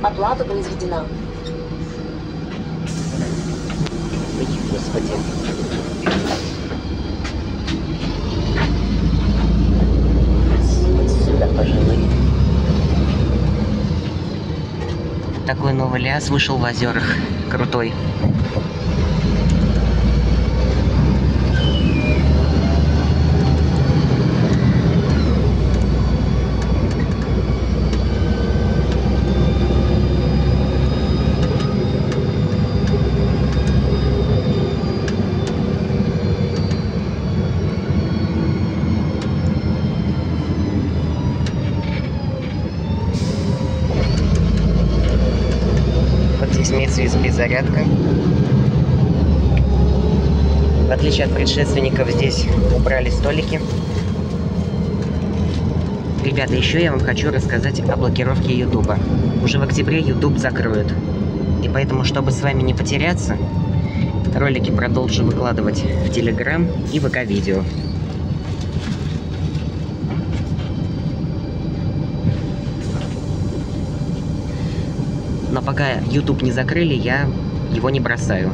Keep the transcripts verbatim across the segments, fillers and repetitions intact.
Оплата произведена. Ой, господи. Вот сюда, пожалуй. Такой новый ляз вышел в озерах. Крутой. Имеется ю эс би-зарядка. В отличие от предшественников, здесь убрали столики. Ребята, еще я вам хочу рассказать о блокировке Ютуба. Уже в октябре Ютуб закроют. И поэтому, чтобы с вами не потеряться, ролики продолжу выкладывать в Телеграм и ВК-видео. Но пока YouTube не закрыли, я его не бросаю.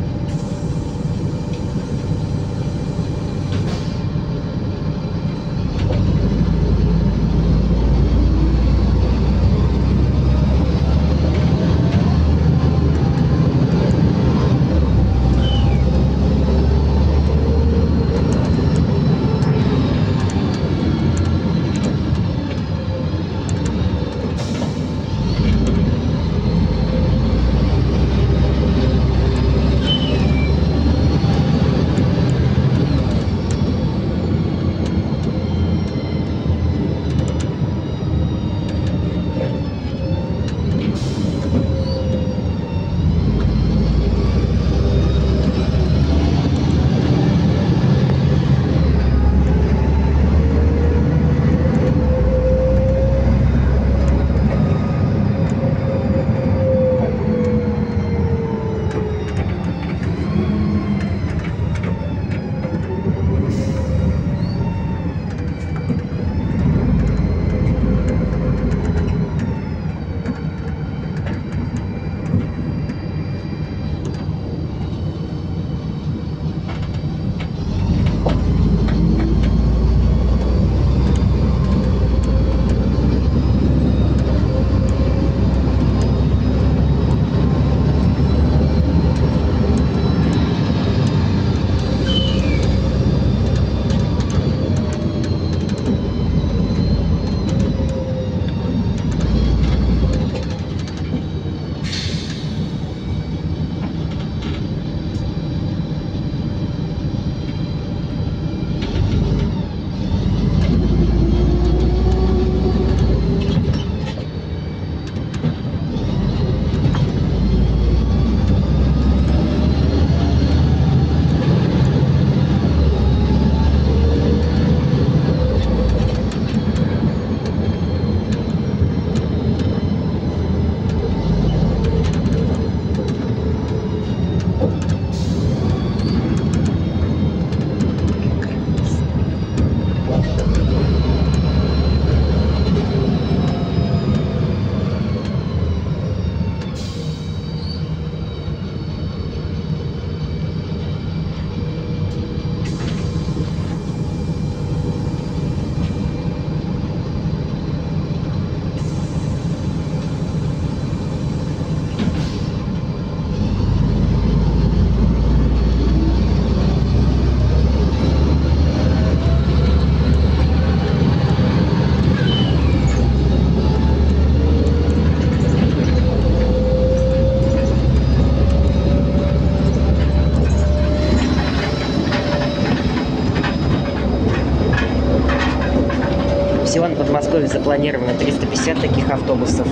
Всего на Подмосковье запланировано триста пятьдесят таких автобусов.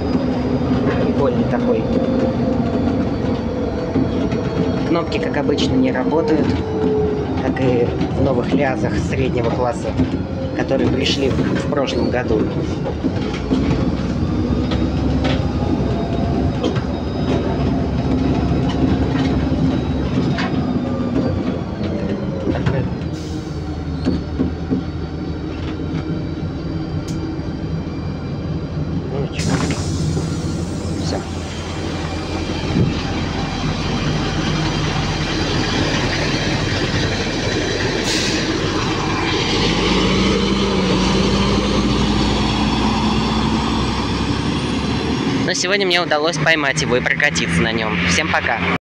Прикольный такой. Кнопки, как обычно, не работают, как и в новых лязах среднего класса, которые пришли в прошлом году. Все. сегодня мне удалось поймать его и прокатиться на нем. Всем пока!